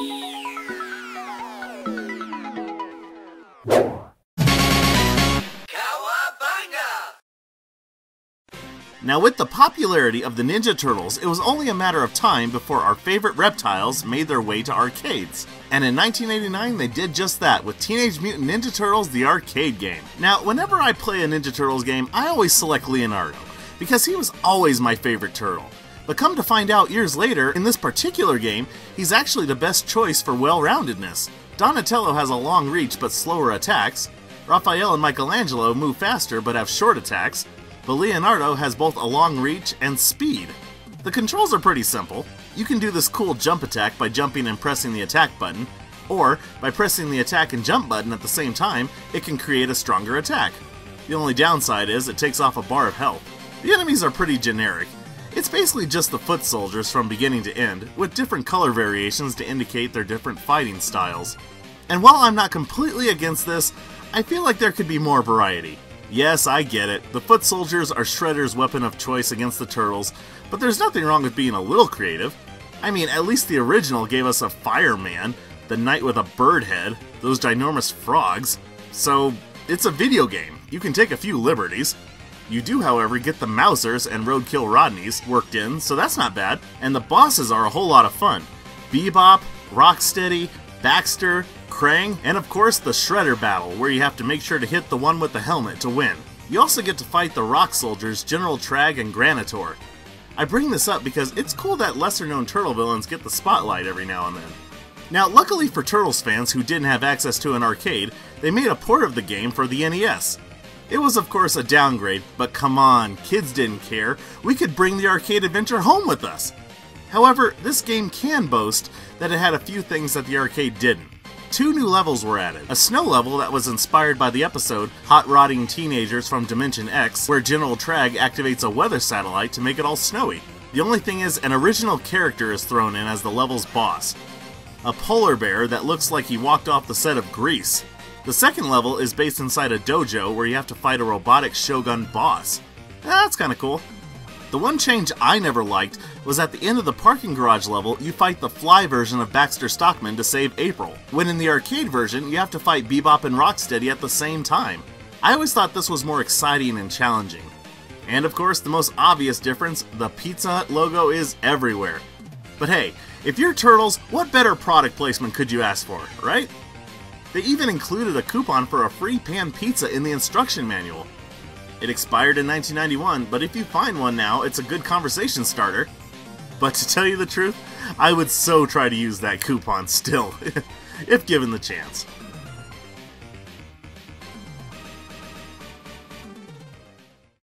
Now, with the popularity of the Ninja Turtles, it was only a matter of time before our favorite reptiles made their way to arcades. And in 1989, they did just that with Teenage Mutant Ninja Turtles, the arcade game. Now, whenever I play a Ninja Turtles game, I always select Leonardo, because he was always my favorite turtle. But come to find out years later, in this particular game, he's actually the best choice for well-roundedness. Donatello has a long reach but slower attacks, Raphael and Michelangelo move faster but have short attacks, but Leonardo has both a long reach and speed. The controls are pretty simple. You can do this cool jump attack by jumping and pressing the attack button, or by pressing the attack and jump button at the same time, it can create a stronger attack. The only downside is it takes off a bar of health. The enemies are pretty generic. It's basically just the foot soldiers from beginning to end, with different color variations to indicate their different fighting styles. And while I'm not completely against this, I feel like there could be more variety. Yes, I get it. The foot soldiers are Shredder's weapon of choice against the Turtles, but there's nothing wrong with being a little creative. I mean, at least the original gave us a fireman, the knight with a bird head, those ginormous frogs. So, it's a video game. You can take a few liberties. You do, however, get the Mousers and Roadkill Rodneys worked in, so that's not bad. And the bosses are a whole lot of fun. Bebop, Rocksteady, Baxter, Krang, and of course the Shredder battle, where you have to make sure to hit the one with the helmet to win. You also get to fight the Rock Soldiers, General Trag, and Granitor. I bring this up because it's cool that lesser-known Turtle villains get the spotlight every now and then. Now, luckily for Turtles fans who didn't have access to an arcade, they made a port of the game for the NES. It was of course a downgrade, but come on, kids didn't care. We could bring the arcade adventure home with us. However, this game can boast that it had a few things that the arcade didn't. 2 new levels were added. A snow level that was inspired by the episode Hot Rodding Teenagers from Dimension X, where General Trag activates a weather satellite to make it all snowy. The only thing is, an original character is thrown in as the level's boss. A polar bear that looks like he walked off the set of Grease. The second level is based inside a dojo where you have to fight a robotic Shogun boss. That's kinda cool. The one change I never liked was at the end of the parking garage level, you fight the fly version of Baxter Stockman to save April, when in the arcade version, you have to fight Bebop and Rocksteady at the same time. I always thought this was more exciting and challenging. And of course, the most obvious difference, the Pizza Hut logo is everywhere. But hey, if you're Turtles, what better product placement could you ask for, right? They even included a coupon for a free pan pizza in the instruction manual. It expired in 1991, but if you find one now, it's a good conversation starter. But to tell you the truth, I would so try to use that coupon still, if given the chance.